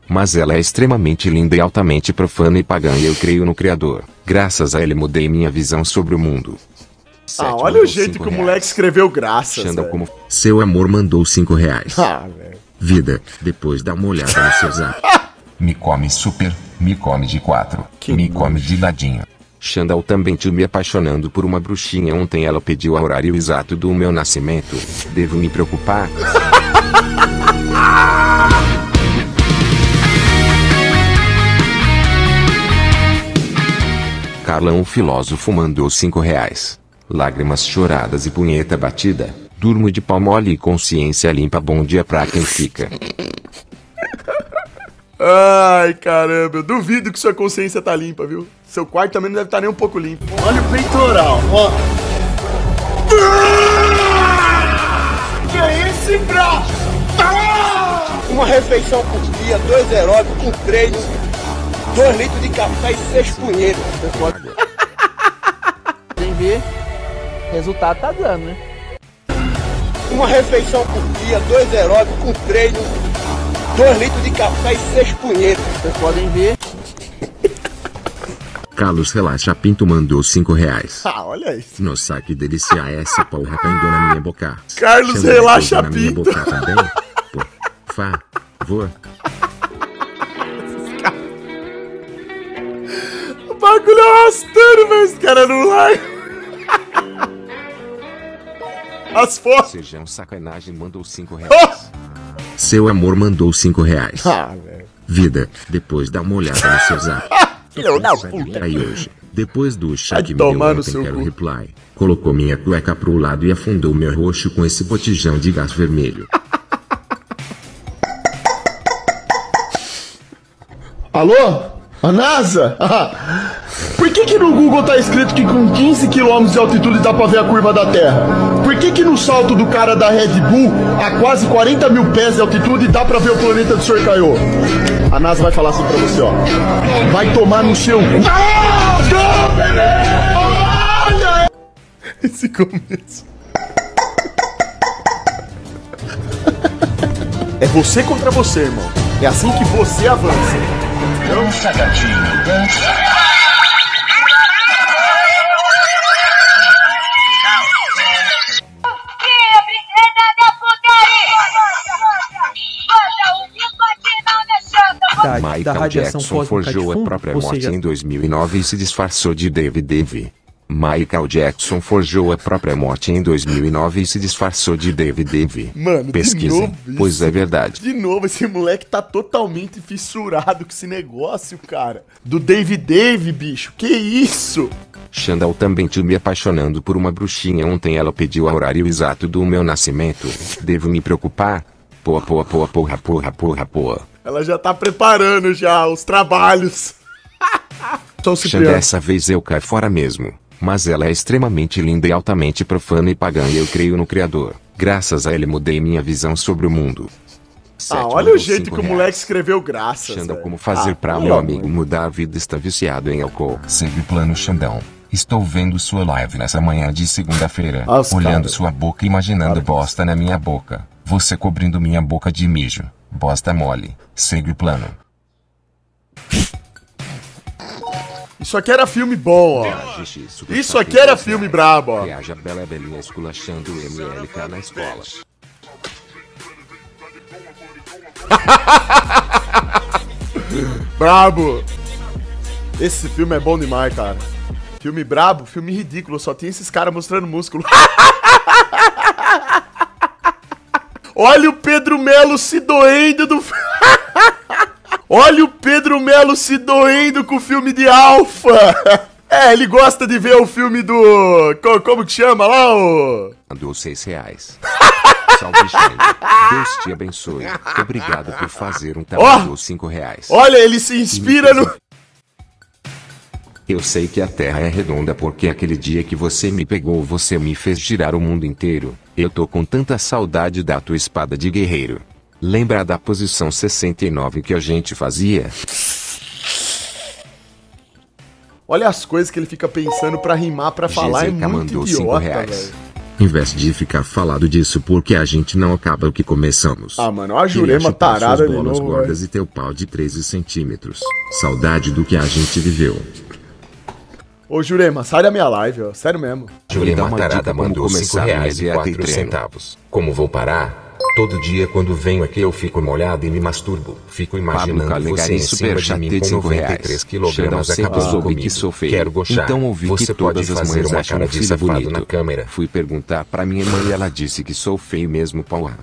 mas ela é extremamente linda e altamente profana e pagã e eu creio no Criador. Graças a ele mudei minha visão sobre o mundo. Olha o jeito que o moleque escreveu graças, Xandão como... Seu amor mandou R$5. Velho. Vida, depois dá uma olhada no seu zap. Me come super, me come de 4, me come de ladinho. Xandão também te me apaixonando por uma bruxinha. Ontem ela pediu o horário exato do meu nascimento. Devo me preocupar? Carlão o filósofo mandou R$5. Lágrimas choradas e punheta batida. Durmo de pau mole e consciência limpa. Bom dia pra quem fica. Ai, caramba, eu duvido que sua consciência tá limpa, viu? Seu quarto também não deve estar nem um pouco limpo. Olha o peitoral, ó. Que é esse braço? Uma refeição por dia, 2 aeróbicos com treino, 2 litros de café e 6 punhetas. Tem ver, resultado tá dando, né? Uma refeição por dia, 2 aeróbicos com treino, 2 litros de café e 6 punhetas. Vocês podem ver. Carlos Relaxa Pinto mandou R$5. Olha isso. Nossa, que delícia essa porra caindo na minha boca. Carlos Xandão Relaxa na minha Pinto. boca também. Por favor. O bagulho é arrastando, velho. Esse cara não larga. As fotos. Sejam sacanagem mandou R$5. Seu amor mandou R$5. Velho. Vida, depois dá uma olhada no seu zap. Filho da puta. Aí hoje, depois do chá que me tomar deu no ontem, seu quero cu. reply. Colocou minha cueca pro lado e afundou meu roxo com esse botijão de gás vermelho. Alô? A NASA? Por que no Google tá escrito que com 15 km de altitude dá pra ver a curva da Terra? Por que no salto do cara da Red Bull a quase 40 mil pés de altitude dá pra ver o planeta do Sr. Caio? A NASA vai falar assim pra você, ó. Vai tomar no seu cu. Olha esse começo. É você contra você, irmão. É assim que você avança. Dança, gatinho, dança. Michael Jackson forjou a própria morte em 2009 e se disfarçou de David. Michael Jackson forjou a própria morte em 2009 e se disfarçou de David. Mano, pesquisem, de novo isso. pois é verdade. De novo, esse moleque tá totalmente fissurado com esse negócio, cara. Do David, bicho. Que isso? Xandão também te me apaixonando por uma bruxinha. Ontem ela pediu o horário exato do meu nascimento. Devo me preocupar? Porra. Ela já tá preparando já os trabalhos. Xandão, dessa vez eu caio fora mesmo. Mas ela é extremamente linda e altamente profana e pagã e eu creio no Criador. Graças a ele mudei minha visão sobre o mundo. Olha o jeito que o moleque escreveu graças. Xandão, como fazer pra meu amigo mudar a vida, está viciado em álcool. Segue o plano Xandão. Estou vendo sua live nessa manhã de segunda-feira. Olhando sua boca e imaginando bosta na minha boca. Você cobrindo minha boca de mijo. Bosta mole. Segue o plano. Isso aqui era filme bom, ó. Isso aqui era filme brabo, ó. Reaja Bela Belinha esculachando o MLK na escola. Brabo. Esse filme é bom demais, cara. Filme brabo, filme ridículo. Só tem esses caras mostrando músculo. Olha o Pedro Melo se doendo do... Olha o Pedro Melo se doendo com o filme de Alpha. É, ele gosta de ver o filme do... Como que chama lá, ô? Mandou R$6. Salve, Xandão. Deus te abençoe. Obrigado por fazer um trabalho. R$5. Olha, ele se inspira no... Eu sei que a Terra é redonda porque aquele dia que você me pegou, você me fez girar o mundo inteiro. Eu tô com tanta saudade da tua espada de guerreiro. Lembra da posição 69 que a gente fazia? Olha as coisas que ele fica pensando pra rimar, pra falar, é muito idiota, velho. Em vez de ficar falado disso porque a gente não acaba o que começamos. Ah, mano, a Jurema tarada de novo, gordas e teu pau de 13 centímetros. Saudade do que a gente viveu. Ô Jurema, sai da minha live, ó. Sério mesmo. Jurema tarada mandou R$5,04. Como vou parar? Todo dia quando venho aqui eu fico molhado e me masturbo. Fico imaginando você em cima de mim com 93 quilogramas acabando comigo. Quero gostar. Então ouvi você que pode todas as fazer mães uma acham cara um de filho safado bonito. na câmera. Fui perguntar pra minha mãe e ela disse que sou feio mesmo, porra.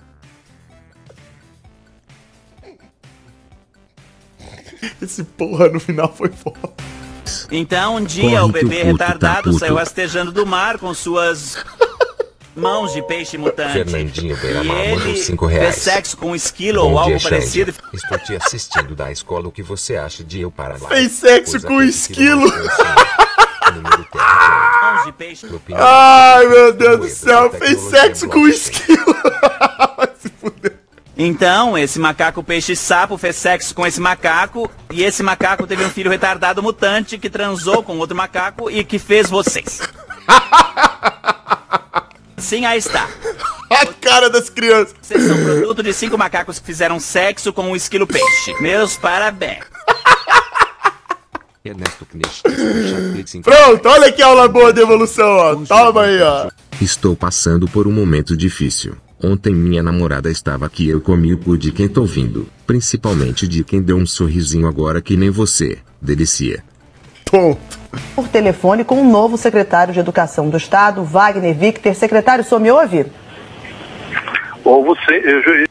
Esse porra no final foi foda. Então um dia o bebê retardado saiu rastejando do mar com suas mãos de peixe mutante. Fernandinho Beiramar e mandou ele R$5. fez sexo com um esquilo Bom ou algo dia, parecido. Xande. Estou te assistindo da escola. O que você acha de eu para lá? Fez sexo com um esquilo. Mãos de peixe. Ai, meu Deus do céu. Fez sexo com um esquilo. Vai se fuder. Então, esse macaco peixe-sapo fez sexo com esse macaco, e esse macaco teve um filho retardado mutante que transou com outro macaco e que fez vocês. Sim, aí está. A cara das crianças. Vocês são produto de 5 macacos que fizeram sexo com um esquilo peixe. Meus parabéns. Pronto, olha que aula boa de evolução, ó. Toma aí, ó. Estou passando por um momento difícil. Ontem minha namorada estava aqui e eu comi o cu de quem tô ouvindo. Principalmente de quem deu um sorrisinho agora que nem você. Delicia. Ponto. Por telefone com o novo secretário de Educação do Estado, Wagner Victor. Secretário, o senhor me ouve? Ou você...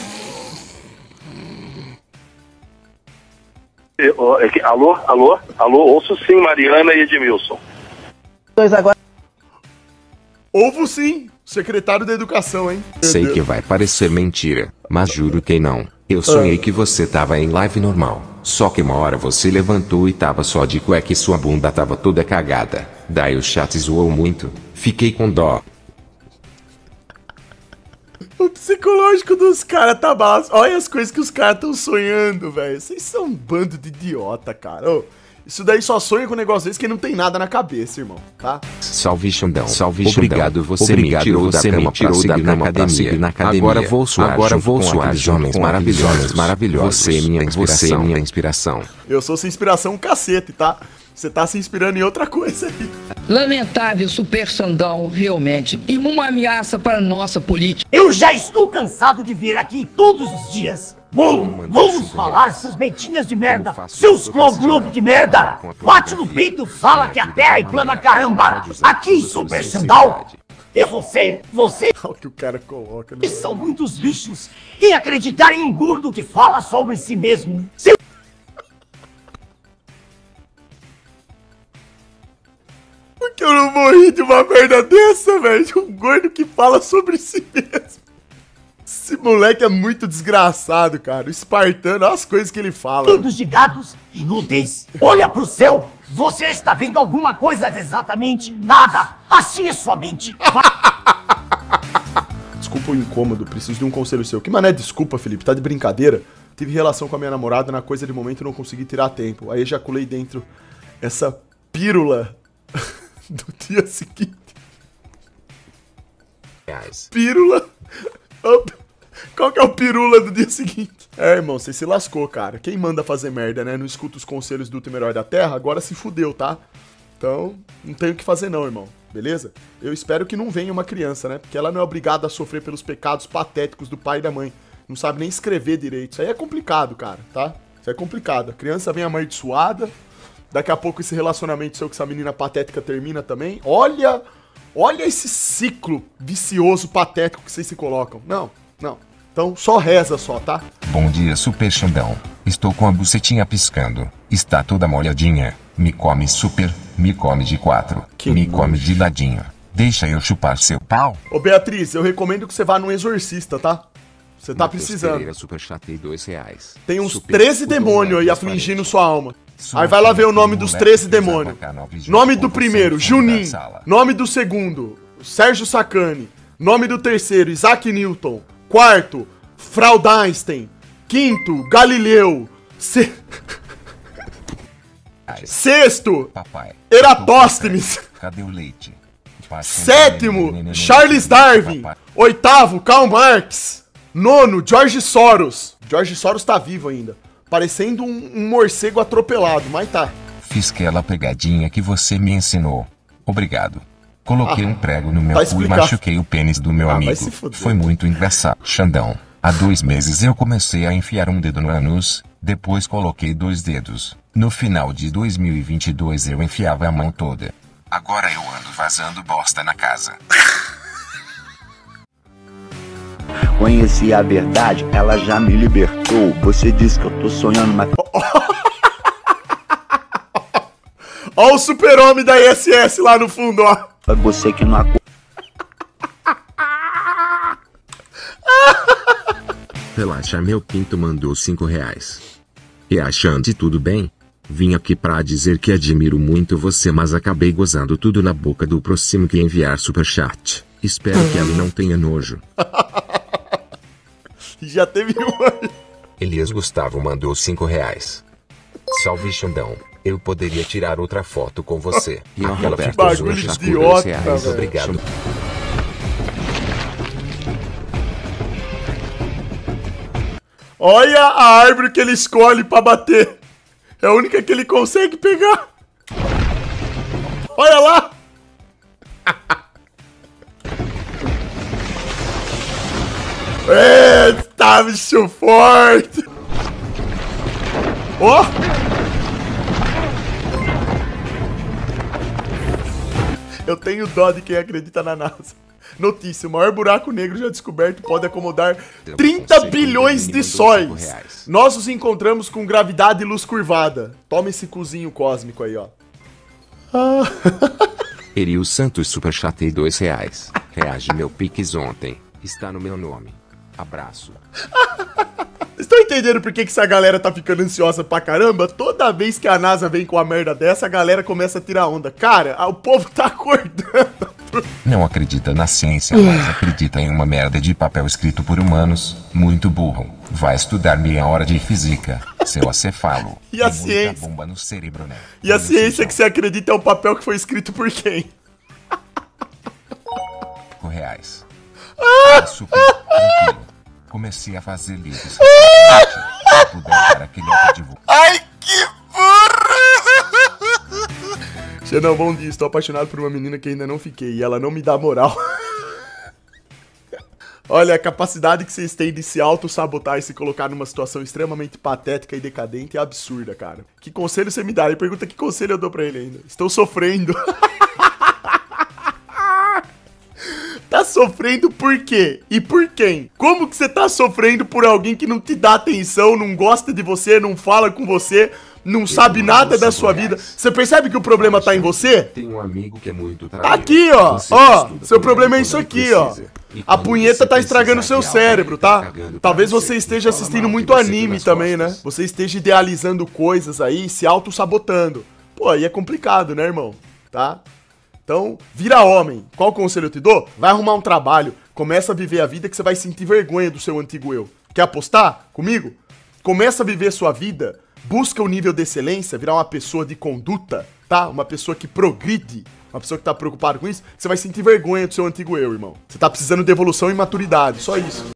Alô, ouço sim, Mariana e Edmilson. Dois agora. Ouvo sim, secretário da Educação, hein? Sei que vai parecer mentira, mas juro que não. Eu sonhei que você tava em live normal. Só que uma hora você levantou e tava só de cueca e sua bunda tava toda cagada. Daí o chat zoou muito. Fiquei com dó. O psicológico dos caras tá baixo. Olha as coisas que os caras tão sonhando, velho. Vocês são um bando de idiota, cara. Ô, isso daí só sonha com um negócio desse que não tem nada na cabeça, irmão, tá? Salve Xandão, salve Xandão. Obrigado, você me tirou da cama pra seguir na academia. Agora vou suar homens maravilhosos. Você é minha inspiração. Eu sou sua inspiração um cacete, tá? Você tá se inspirando em outra coisa aí. Lamentável Super Xandão, realmente. E uma ameaça para a nossa política. Eu já estou cansado de vir aqui todos os dias. Vamos falar essas mentinhas de merda, seus clone de merda. Bate no peito, fala que a terra é plana, caramba. Aqui, Super Xandão. E você... Olha o que o cara coloca, né? São muitos bichos em acreditar em um gordo que fala sobre si mesmo. Por que eu não morri de uma merda dessa, velho? De um gordo que fala sobre si mesmo. Esse moleque é muito desgraçado, cara. O espartano, olha as coisas que ele fala. Todos de gados inúteis. Olha pro céu. Você está vendo alguma coisa? Exatamente nada. Assim é sua mente. Desculpa o incômodo, preciso de um conselho seu. Que mané desculpa, Felipe, tá de brincadeira? Tive relação com a minha namorada, na coisa de momento não consegui tirar tempo. Aí ejaculei dentro essa pílula do dia seguinte. Pílula? Qual que é o pirula do dia seguinte? É, irmão, você se lascou, cara. Quem manda fazer merda, né? Não escuta os conselhos do último herói da Terra, agora se fudeu, tá? Então, não tem o que fazer não, irmão. Beleza? Eu espero que não venha uma criança, né? Porque ela não é obrigada a sofrer pelos pecados patéticos do pai e da mãe. Não sabe nem escrever direito. Isso aí é complicado, cara, tá? Isso é complicado. A criança vem amaldiçoada. Daqui a pouco esse relacionamento seu com essa menina patética termina também. Olha esse ciclo vicioso, patético que vocês se colocam. Não. Então só reza só, tá? Bom dia, Super Xandão. Estou com a bucetinha piscando. Está toda molhadinha. Me come super, me come de 4. Me come de ladinho. Deixa eu chupar seu pau. Ô Beatriz, eu recomendo que você vá num exorcista, tá? Você tá precisando. Super chatei R$2. Tem uns 13 demônios aí afligindo sua alma. Aí vai lá ver o nome dos 13 demônios. Nome do primeiro, Juninho. Nome do segundo, Sérgio Sacani. Nome do terceiro, Isaac Newton. Quarto, Fraudainstein. Quinto, Galileu. Sexto, Eratóstenes. Cadê o leite? Sétimo, Charles Darwin. Oitavo, Karl Marx. Nono, George Soros. George Soros tá vivo ainda. Parecendo um morcego atropelado, mas tá. Fiz aquela pegadinha que você me ensinou. Obrigado. Coloquei um prego no meu cu e machuquei o pênis do meu amigo. Foi muito engraçado. Xandão, há 2 meses eu comecei a enfiar um dedo no ânus, depois coloquei 2 dedos. No final de 2022 eu enfiava a mão toda. Agora eu ando vazando bosta na casa. Conheci a verdade, ela já me libertou. Você disse que eu tô sonhando, mas... Ó o super-homem da ISS lá no fundo, ó. É você que não acorda. Relaxa, meu pinto mandou R$5. E achando tudo bem? Vim aqui pra dizer que admiro muito você, mas acabei gozando tudo na boca do próximo que enviar superchat. Espero que ele não tenha nojo. Já teve uma. Elias Gustavo mandou R$5. Salve, Xandão. Eu poderia tirar outra foto com você. E aquela bagulho idiota, velho. Obrigado. Olha a árvore que ele escolhe pra bater. É a única que ele consegue pegar. Olha lá. Tá, bicho forte. Ó. Eu tenho dó de quem acredita na NASA. Notícia, o maior buraco negro já descoberto pode acomodar 30 bilhões de sóis. Nós nos encontramos com gravidade e luz curvada. Toma esse cozinho cósmico aí, ó. Eriu Santos superchatei R$2. Reage meu Pix ontem. Está no meu nome. Abraço. Estão entendendo por que essa galera tá ficando ansiosa pra caramba? Toda vez que a NASA vem com uma merda dessa, a galera começa a tirar onda. Cara, o povo tá acordando. Não acredita na ciência, mas acredita em uma merda de papel escrito por humanos. Muito burro. Vai estudar meia hora de física, seu acefalo. E a ciência? Bomba no cérebro, né? E a ciência que você acredita é um papel que foi escrito por quem? R$5. Super tranquilo. Comecei a fazer livros. Ai, que burro! Xandão, bom dia. Estou apaixonado por uma menina que ainda não fiquei e ela não me dá moral. Olha, a capacidade que vocês têm de se auto-sabotar e se colocar numa situação extremamente patética e decadente é absurda, cara. Que conselho você me dá? Ele pergunta que conselho eu dou pra ele ainda. Estou sofrendo. Tá sofrendo por quê? E por quem? Como que você tá sofrendo por alguém que não te dá atenção, não gosta de você, não fala com você, não sabe nada da sua vida? Você percebe que o problema tá em você? Tem um amigo que é muito aqui, ó. Ó, seu problema é isso aqui, ó. A punheta tá estragando o seu cérebro, tá? Talvez você esteja assistindo muito anime também, né? Você esteja idealizando coisas aí, se auto-sabotando. Pô, aí é complicado, né, irmão? Tá? Então, vira homem. Qual conselho eu te dou? Vai arrumar um trabalho, começa a viver a vida que você vai sentir vergonha do seu antigo eu. Quer apostar comigo? Começa a viver sua vida, busca o nível de excelência, virar uma pessoa de conduta, tá? Uma pessoa que progride, uma pessoa que tá preocupada com isso, você vai sentir vergonha do seu antigo eu, irmão. Você tá precisando de evolução e maturidade, só isso.